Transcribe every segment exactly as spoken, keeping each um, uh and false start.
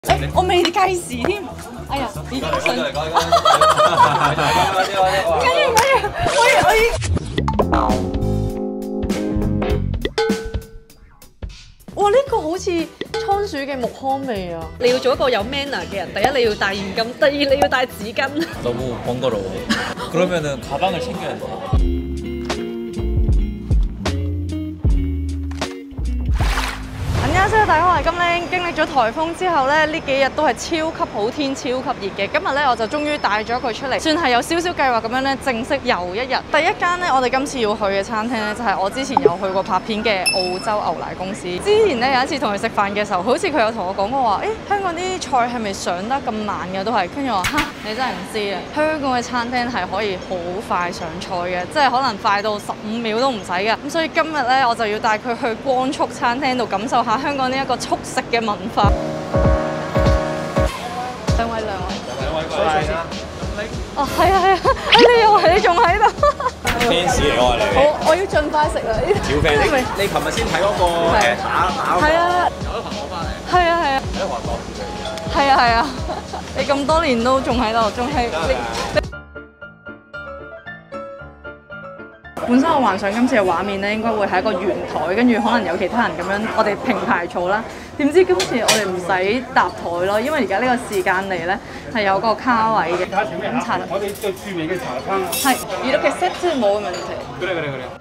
我未計時添。哎呀，已經信。唔緊要唔緊要，我我已。哇！呢、這個好似倉鼠嘅木糠味啊！你要做一個有 manner 嘅人，第一你要帶現金，第二你要帶紙巾。 너무 번거로워. 그러면은 가방을 챙겨야 돼. 안녕하세요，大家好，我係金玲。經歷咗颱風之後咧，呢幾日都係超級好天、超級熱嘅。今日咧我就終於帶咗佢出嚟，算係有少少計劃咁樣咧，正式遊一日。第一間咧，我哋今次要去嘅餐廳咧，就係我之前有去過拍片嘅澳洲牛奶公司。之前咧有一次同佢食飯嘅時候，好似佢有同我講過話，誒香港啲菜係咪上得咁慢嘅都係？跟住我話嚇，你真係唔知啊！香港嘅餐廳係可以好快上菜嘅，即係可能快到十五秒都唔使嘅。咁所以今日咧，我就要帶佢去光速餐廳度感受下香港呢一個速食嘅文化。兩位兩位，兩位過嚟啦。哦，係啊係啊，你又係你仲喺度。 fans 嚟喎你。 好，我要盡快食啦。 小 fans，你你琴日先睇嗰個誒打打嗰個。係啊。有得朋友翻嚟。係啊係啊。喺華國住嘅。係啊係啊，你咁多年都仲喺度，仲係你。本身我幻想今次嘅畫面咧，應該會係一個圓台，跟住可能有其他人咁樣，我哋平排坐啦。點知今次我哋唔使搭台咯，因為而家呢個時間嚟咧係有個卡位嘅。飲茶，我哋最著名嘅茶餐。係，如果嘅 set 冇問題。그래 그래 그래。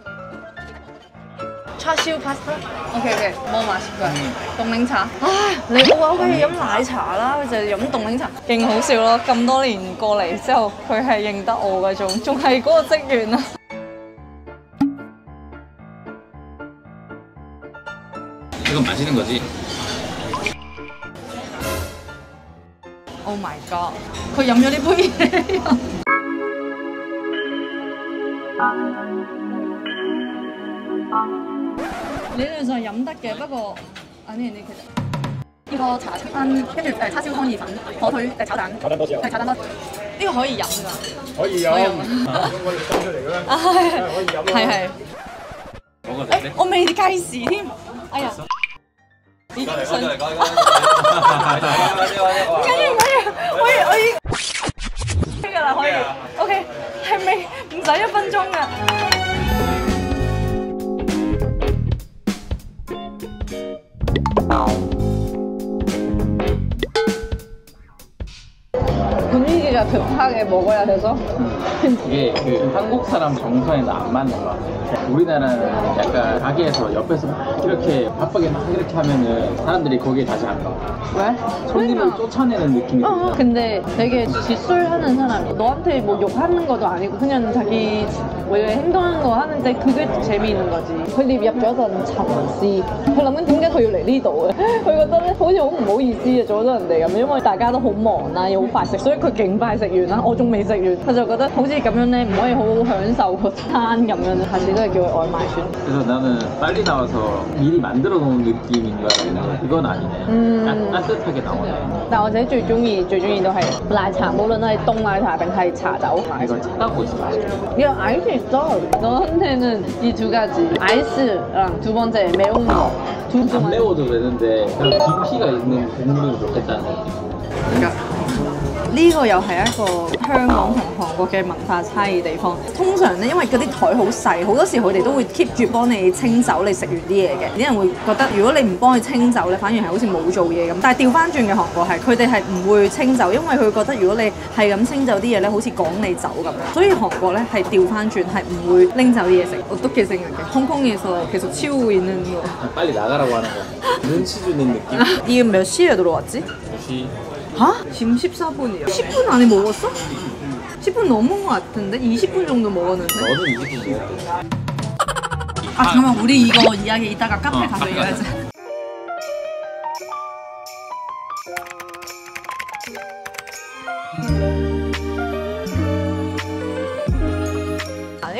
叉燒 pasta。OK OK，冇麻薯嘅。凍檸茶。唉，你澳洲可以飲奶茶啦，佢就係飲凍檸茶。勁好笑咯！咁多年過嚟之後，佢係認得我嗰種，仲係嗰個職員啊。 이건 마시는 거지? Oh my god！ 佢飲咗呢杯嘢。理論上飲得嘅，不過啊呢呢其實呢個茶餐跟住誒叉燒湯意粉、火腿誒炒蛋，炒蛋多士啊，係炒蛋多士。呢個可以飲㗎。可以飲。我哋收出嚟嘅咩？係可以飲咯。係係。誒，我未計時添。哎呀！已經信。唔緊要唔緊要，我我已經㗎啦，可以。OK， 係未？唔使一分鐘㗎。분위기가 급하게 먹어야 돼서. 이게 그 한국 사람 정서에는 안 맞는 것 같아요. 우리나라는 약간 가게에서 옆에서 막 이렇게 바쁘게 막 이렇게 하면은 사람들이 거기에 다시 안 가. 왜? 손님을 쫓아내는 느낌이 어, 들죠. 근데 되게 짓술하는 사람이 너한테 뭐 욕하는 것도 아니고 그냥 자기 원래 행동하는 거 하는데 그게 재미있는 거지. 佢列入咗陣沉思，佢諗緊點解佢要嚟呢度嘅？佢覺得咧好似好唔好意思啊，做咗人哋咁，因為大家都好忙啦，要好快食，所以佢勁快食完啦，我仲未食完，佢就覺得好似咁樣咧唔可以好好享受個餐咁樣，下次都係叫佢外賣算。 그래서 나는 빨리 나와서 미리 만들어 놓은 느낌인 줄 알았는데 그건 아니네. 음... 따, 따뜻하게 나오네. 但我自己最中意最中意都係奶茶，無論係凍奶茶定係茶酒。 아, 이걸 찾아보고 있어. 이거 아이스 있어. 너한테는 이 두 가지 아이스랑 두 번째 매운 거. 두 안 매워도 되는데 그냥 깊이가 있는 국물이 좋겠다는 느낌. 呢個又係一個香港同韓國嘅文化差異地方。通常咧，因為嗰啲台好細，好多時佢哋都會 keep 住幫你清走你食完啲嘢嘅。啲人會覺得如果你唔幫佢清走咧，反而係好似冇做嘢咁。但係調翻轉嘅韓國係，佢哋係唔會清走，因為佢覺得如果你係咁清走啲嘢咧，好似趕你走咁樣。所以韓國咧係調翻轉係唔會拎走啲嘢食。어떻게 생각해? 홍콩에서 계속 치우고 있는 거. 빨리 나가라고 하는 거. 눈치 주는 느낌. 이게 몇 시에 들어왔지? 두 시. 아? 지금 십사 분이야. 십 분 안에 먹었어? 십 분 넘은 것 같은데? 이십 분 정도 먹었는데? 너는 이십 분 먹었대. 아 그러면 우리 이거 이야기 이따가 카페 가서 얘기하자.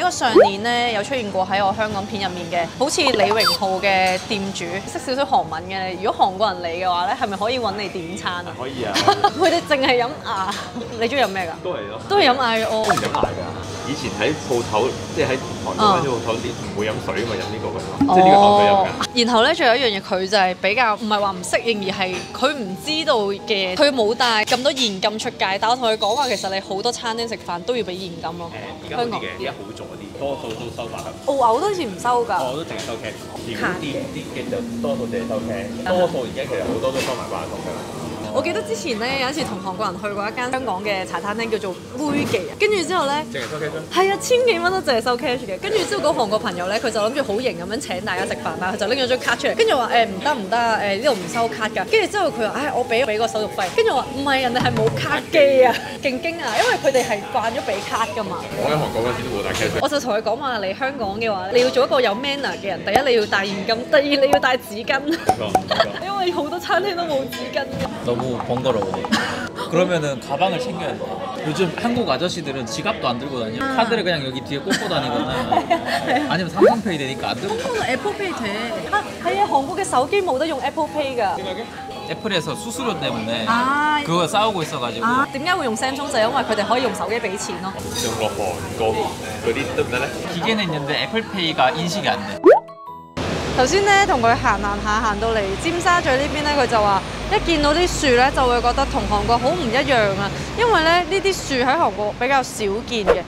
咗上年咧有出現過喺我香港片入面嘅，好似李榮浩嘅店主，識少少韓文嘅。如果韓國人嚟嘅話咧，係咪可以揾你點餐啊？ 可以啊。 佢哋淨係飲嗌，你中意飲咩㗎？ 都係咯。 都係飲嗌哦。 都唔飲嗌㗎。以前喺鋪頭，即係喺韓國啲鋪頭啲唔會飲水嘛，飲呢個㗎嘛，即係呢個當水飲㗎。 然後咧，仲有一樣嘢，佢就係比較唔係話唔適應，而係佢唔知道嘅，佢冇帶咁多現金出街。但我同佢講話，其實你好多餐廳食飯都要俾現金咯。 誒，而家好啲嘅，而家好咗啲，多數都收白金。 澳牛都好似唔收㗎。 我都淨係收 cash，小店啲嘅就多數淨係收 cash，多數而家其實好多都收埋關數㗎啦。 我記得之前咧有一次同韓國人去過一間香港嘅茶餐廳叫做杯記啊，跟住之後咧， 淨係收 cash 係啊，千幾蚊都淨係收 cash 嘅。跟住之後嗰韓國朋友咧，佢就諗住好型咁樣請大家食飯啦，佢就拎咗張卡出嚟，跟住話誒唔得唔得啊，誒呢度唔收卡㗎。跟住之後佢話唉，我俾俾個手續費，跟住我話唔係，人哋係冇卡機啊，勁驚啊，因為佢哋係慣咗俾卡㗎嘛。 我喺韓國嗰陣時都冇帶 cash。 我就同佢講話，嚟香港嘅話，你要做一個有 manner 嘅人，第一你要帶現金，第二你要帶紙巾，因為好多餐廳都冇紙巾嘅。 너무 번거로워. 그러면은 가방을 챙겨야 돼. 요즘 한국 아저씨들은 지갑도 안 들고 다녀. 카드를 그냥 여기 뒤에 꽂고 다니거나 아니면 삼성페이 되니까 안 들고. Apple Pay 啫。啊，係啊，韓國嘅手機冇得用 Apple Pay 㗎。 애플에서 수수료 때문에 아, 그거 싸우고 있어가지고. 啊，點解會用 Samsung 就係因為佢哋可以用手機俾錢咯。 用落韓國嗰啲得唔得咧？ 기계는 있는데 애플페이가 인식이 안 돼. 頭先咧同佢行行下行到嚟尖沙咀呢邊咧，佢就話一見到啲樹咧就會覺得同韓國好唔一樣啊，因為咧呢啲樹喺韓國比較少見嘅。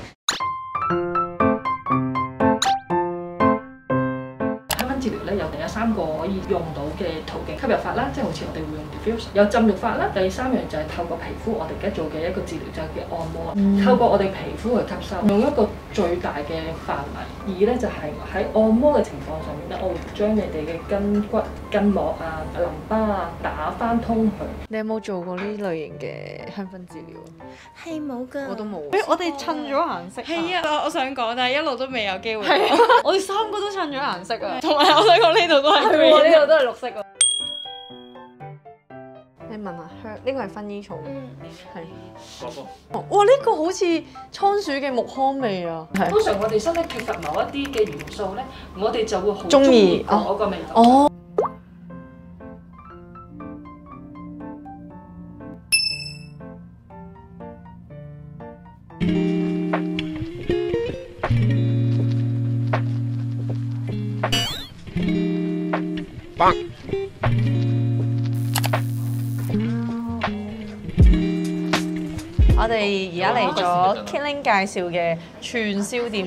治療咧有第三個可以用到嘅途徑，吸入法啦，即係好似我哋會用 diffusion， 有浸浴法啦。第三樣就係透過皮膚，我哋而家做嘅一個治療就係叫按摩，嗯、透過我哋皮膚去吸收，用一個最大嘅範圍。二咧就係喺按摩嘅情況上面咧，我會將你哋嘅筋骨、筋膜啊、淋巴啊打翻通佢。 你有冇做過呢類型嘅香薰治療啊？ 係冇㗎， 我都冇。誒，我哋襯咗顏色。 係啊，我想講，但係一路都未有機會。 係啊，我哋三個都襯咗顏色啊。 同埋我想講呢度都係， 係喎，呢度都係綠色啊。你聞下香，呢個係薰衣草。嗯，係。哇！呢個好似倉鼠嘅木糠味啊。 通常我哋身體缺乏某一啲嘅元素咧，我哋就會好中意嗰個味道。 哦。 我哋而家嚟咗 Killing 介紹嘅串燒店。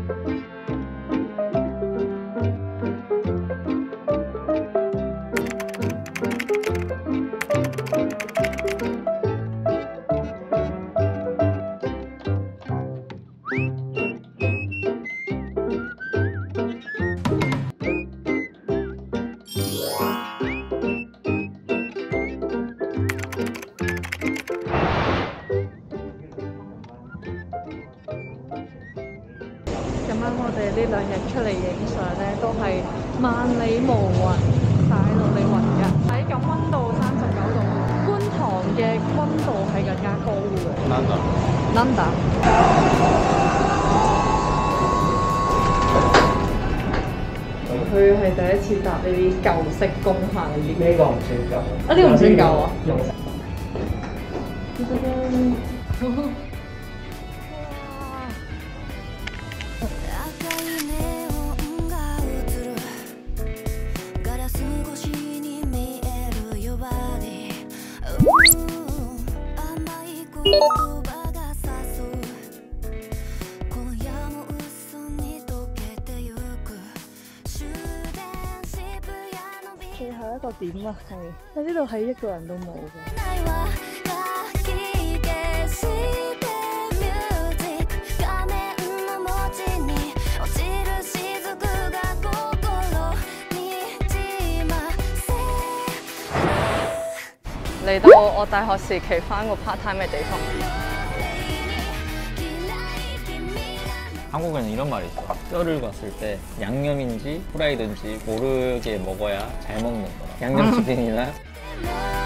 咁啱我哋呢兩日出嚟影相咧，都係萬里無雲，曬到你暈㗎。喺咁溫度三十九度，觀塘嘅溫度係更加高嘅。London。佢係第一次搭呢啲舊式工廈呢啲。呢個唔算舊。啊，呢個唔算舊啊。最後一個點啊，係喺呢度係一個人都冇嘅。嚟到我大學時期返個 part time 嘅地方。 한국에는 이런 말이 있어. 뼈를 봤을 때 양념인지 후라이든지 모르게 먹어야 잘 먹는 거야. 양념치킨이나